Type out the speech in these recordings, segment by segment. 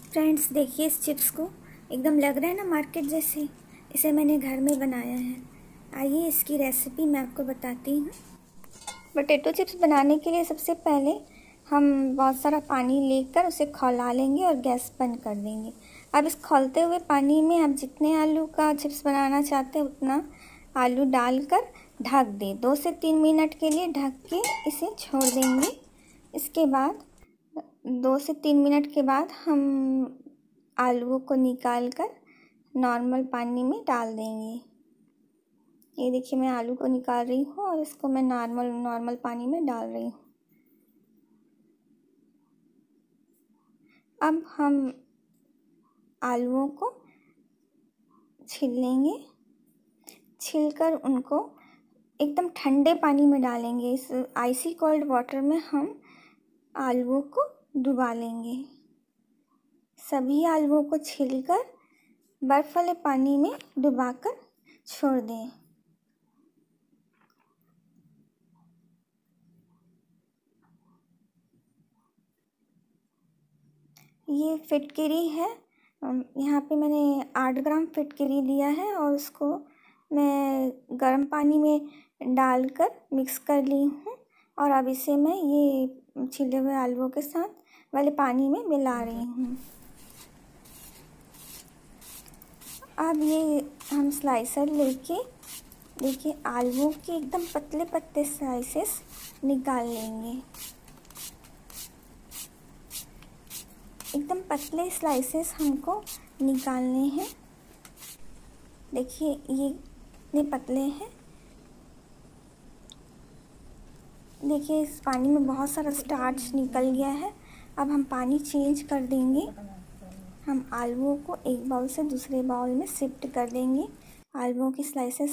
Friends देखिए इस chips को, एकदम लग रहा है ना मार्केट जैसे। इसे मैंने घर में बनाया है। आइए इसकी रेसिपी मैं आपको बताती हूँ। पोटैटो चिप्स बनाने के लिए सबसे पहले हम बहुत सारा पानी लेकर उसे खौला लेंगे और गैस बंद कर देंगे। अब इस खौलते हुए पानी में आप जितने आलू का चिप्स बनाना चाहते हैं उतना आलू डालकर ढक दें। 2 से 3 मिनट के लिए ढक के इसे छोड़ देंगे। इसके बाद 2 से 3 मिनट के बाद हम आलूओं को निकाल कर नॉर्मल पानी में डाल देंगे। ये देखिए मैं आलू को निकाल रही हूँ और इसको मैं नॉर्मल पानी में डाल रही हूँ। अब हम आलूओं को छील लेंगे। छीलकर उनको एकदम ठंडे पानी में डालेंगे। इस आइसी कोल्ड वाटर में हम आलूओं को डुबा लेंगे। सभी आलूओं को छीलकर बर्फ़ वाले पानी में डुबाकर छोड़ दें। ये फिटकरी है। यहाँ पे मैंने 8 ग्राम फिटकरी लिया है और उसको मैं गर्म पानी में डालकर मिक्स कर ली हूँ और अब इसे मैं ये छिले हुए आलूओं के साथ वाले पानी में मिला रही हूँ। अब ये हम स्लाइसर लेके देखिए आलूओं के एकदम पतले पतले स्लाइसेस निकाल लेंगे। एकदम पतले स्लाइसेस हमको निकालने हैं। देखिए ये इतने पतले हैं। देखिए इस पानी में बहुत सारा स्टार्च निकल गया है। अब हम पानी चेंज कर देंगे। हम आलूओं को एक बाउल से दूसरे बाउल में शिफ्ट कर देंगे। आलूओं की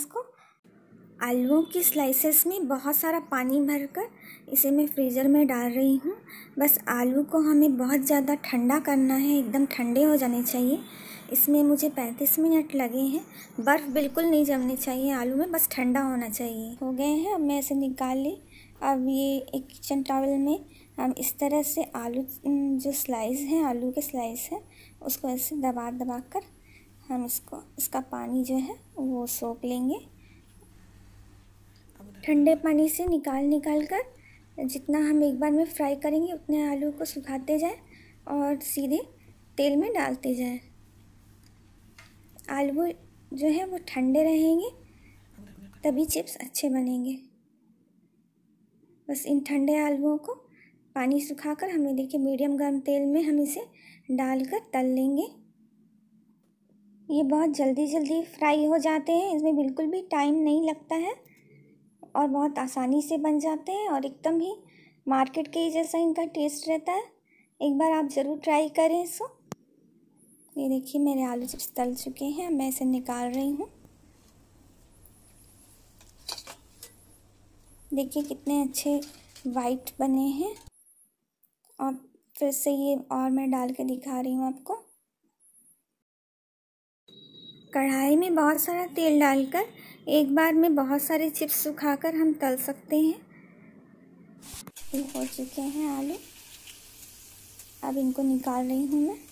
स्लाइसेस में बहुत सारा पानी भरकर इसे मैं फ्रीज़र में डाल रही हूँ। बस आलू को हमें बहुत ज़्यादा ठंडा करना है, एकदम ठंडे हो जाने चाहिए। इसमें मुझे 35 मिनट लगे हैं। बर्फ़ बिल्कुल नहीं जमनी चाहिए आलू में, बस ठंडा होना चाहिए। हो गए हैं। अब मैं इसे निकाल ली। अब ये एक किचन टॉवल में हम इस तरह से आलू जो स्लाइस हैं, आलू के स्लाइस हैं, उसको ऐसे दबा कर हम इसका पानी जो है वो सोख लेंगे। ठंडे पानी से निकाल कर जितना हम एक बार में फ्राई करेंगे उतने आलू को सुखाते जाएं और सीधे तेल में डालते जाएं। आलू जो है वो ठंडे रहेंगे तभी चिप्स अच्छे बनेंगे। बस इन ठंडे आलूओं को पानी सुखाकर हमें देखिए मीडियम गर्म तेल में हम इसे डालकर तल लेंगे। ये बहुत जल्दी फ्राई हो जाते हैं। इसमें बिल्कुल भी टाइम नहीं लगता है और बहुत आसानी से बन जाते हैं और एकदम ही मार्केट के जैसा इनका टेस्ट रहता है। एक बार आप ज़रूर ट्राई करें इसको। ये देखिए मेरे आलू चिप्स तल चुके हैं। मैं इसे निकाल रही हूँ। देखिए कितने अच्छे वाइट बने हैं। और फिर से ये और मैं डाल के दिखा रही हूँ आपको। कढ़ाई में बहुत सारा तेल डालकर एक बार में बहुत सारे चिप्स सुखाकर हम तल सकते हैं। ये हो चुके हैं आलू। अब इनको निकाल रही हूँ मैं।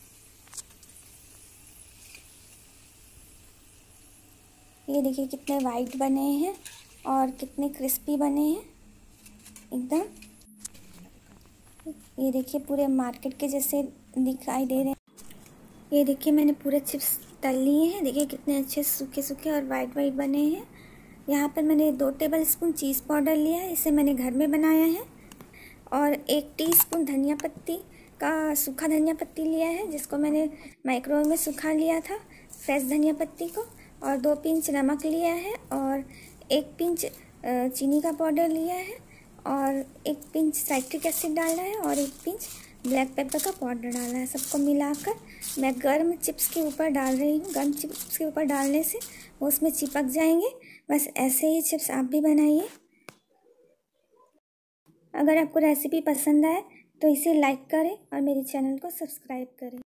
ये देखिए कितने वाइट बने हैं और कितने क्रिस्पी बने हैं एकदम। ये देखिए पूरे मार्केट के जैसे दिखाई दे रहे हैं। ये देखिए मैंने पूरे चिप्स तल लिए हैं। देखिए कितने अच्छे सूखे और वाइट बने हैं। यहाँ पर मैंने 2 टेबलस्पून चीज़ पाउडर लिया है। इसे मैंने घर में बनाया है। और 1 टीस्पून धनिया पत्ती का सूखा धनिया पत्ती लिया है, जिसको मैंने माइक्रोवेव में सुखा लिया था, फ्रेश धनिया पत्ती को। और 2 पिंच नमक लिया है और 1 पिंच चीनी का पाउडर लिया है और 1 पिंच साइट्रिक एसिड डाला है और 1 पिंच ब्लैक पेपर का पाउडर डाला है। सबको मिलाकर मैं गर्म चिप्स के ऊपर डाल रही हूँ। गर्म चिप्स के ऊपर डालने से वो उसमें चिपक जाएंगे। बस ऐसे ही चिप्स आप भी बनाइए। अगर आपको रेसिपी पसंद आए तो इसे लाइक करें और मेरे चैनल को सब्सक्राइब करें।